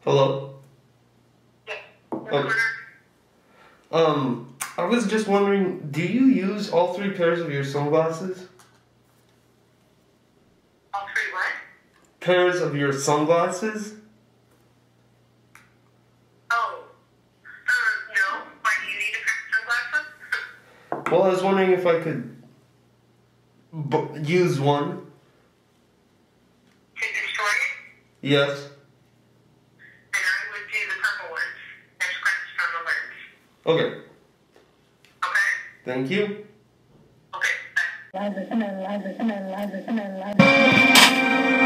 Hello? Yeah. Okay. I was just wondering, do you use all 3 pairs of your sunglasses? All 3 what? Pairs of your sunglasses? Oh. No. Why do you need a pair of sunglasses? Well, I was wondering if I could use one. To destroy it? Yes. Then I would do the purple ones. They're scratched on the lens. Okay. Okay? Thank you. Okay. Bye.